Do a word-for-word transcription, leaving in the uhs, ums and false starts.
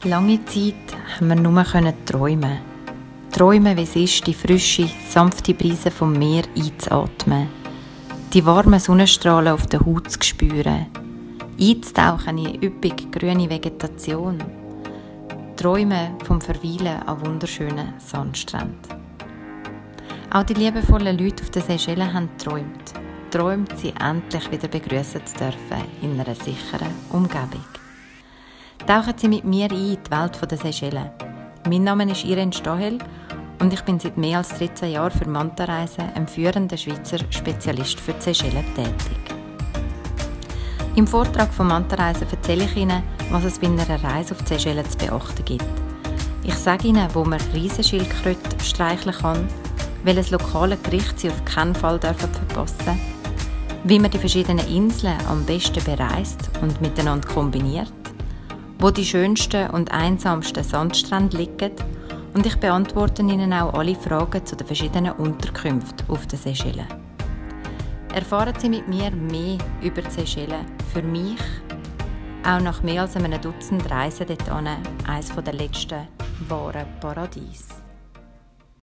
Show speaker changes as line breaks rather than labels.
Lange Zeit haben wir nur träumen. Träumen, wie es ist, die frische, sanfte Brise vom Meer einzuatmen. Die warmen Sonnenstrahlen auf der Haut zu spüren. Einzutauchen in üppig grüne Vegetation. Träumen vom Verweilen an wunderschönen Sandstränden. Auch die liebevollen Leute auf den Seychellen haben geträumt. Träumt, sie endlich wieder begrüßen zu dürfen in einer sicheren Umgebung. Tauchen Sie mit mir ein in die Welt der Seychellen. Mein Name ist Irene Stahel und ich bin seit mehr als dreizehn Jahren für Manta-Reisen ein führender Schweizer Spezialist für die Seychellen tätig. Im Vortrag von Manta-Reisen erzähle ich Ihnen, was es bei einer Reise auf die Seychellen zu beachten gibt. Ich sage Ihnen, wo man Riesenschildkröten streicheln kann, welches lokale Gericht Sie auf keinen Fall verpassen dürfen, wie man die verschiedenen Inseln am besten bereist und miteinander kombiniert, wo die schönsten und einsamsten Sandstrände liegen, und ich beantworte Ihnen auch alle Fragen zu den verschiedenen Unterkünften auf den Seychellen. Erfahren Sie mit mir mehr über die Seychellen, für mich, auch nach mehr als einem Dutzend Reisen dorthin, eines der letzten wahren Paradiese.